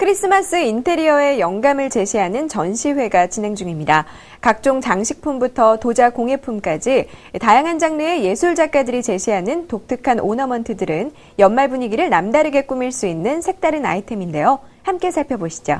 크리스마스 인테리어에 영감을 제시하는 전시회가 진행 중입니다. 각종 장식품부터 도자 공예품까지 다양한 장르의 예술 작가들이 제시하는 독특한 오너먼트들은 연말 분위기를 남다르게 꾸밀 수 있는 색다른 아이템인데요. 함께 살펴보시죠.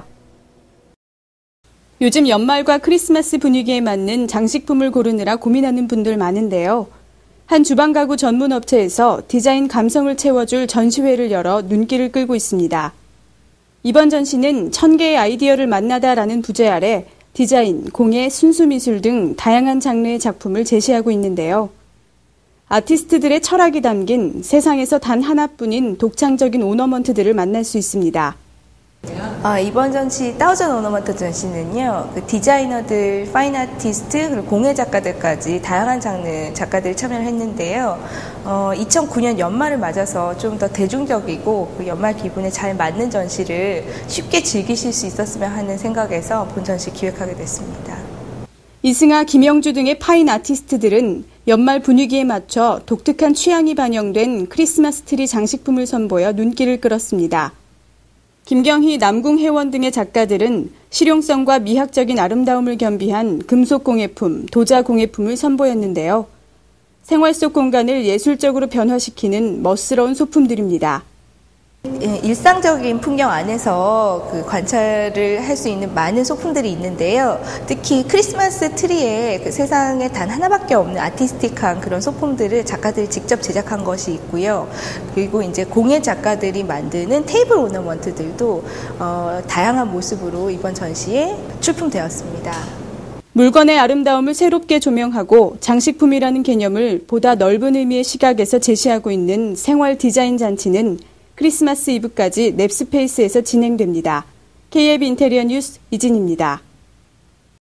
요즘 연말과 크리스마스 분위기에 맞는 장식품을 고르느라 고민하는 분들 많은데요. 한 주방 가구 전문 업체에서 디자인 감성을 채워줄 전시회를 열어 눈길을 끌고 있습니다. 이번 전시는 1000개의 아이디어를 만나다라는 부제 아래 디자인, 공예, 순수미술 등 다양한 장르의 작품을 제시하고 있는데요. 아티스트들의 철학이 담긴 세상에서 단 하나뿐인 독창적인 오너먼트들을 만날 수 있습니다. 이번 전시 다우전 오너먼트 전시는요, 디자이너들, 파인 아티스트, 그리고 공예 작가들까지 다양한 장르 작가들이 참여를 했는데요. 2009년 연말을 맞아서 좀 더 대중적이고 그 연말 기분에 잘 맞는 전시를 쉽게 즐기실 수 있었으면 하는 생각에서 본 전시 기획하게 됐습니다. 이승아, 김영주 등의 파인 아티스트들은 연말 분위기에 맞춰 독특한 취향이 반영된 크리스마스 트리 장식품을 선보여 눈길을 끌었습니다. 김경희, 남궁혜원 등의 작가들은 실용성과 미학적인 아름다움을 겸비한 금속 공예품, 도자 공예품을 선보였는데요. 생활 속 공간을 예술적으로 변화시키는 멋스러운 소품들입니다. 일상적인 풍경 안에서 관찰을 할 수 있는 많은 소품들이 있는데요. 특히 크리스마스 트리에 세상에 단 하나밖에 없는 아티스틱한 그런 소품들을 작가들이 직접 제작한 것이 있고요. 그리고 이제 공예 작가들이 만드는 테이블 오너먼트들도 다양한 모습으로 이번 전시에 출품되었습니다. 물건의 아름다움을 새롭게 조명하고 장식품이라는 개념을 보다 넓은 의미의 시각에서 제시하고 있는 생활 디자인 잔치는 크리스마스 이브까지 냅스페이스에서 진행됩니다. KF 인테리어 뉴스 이진입니다.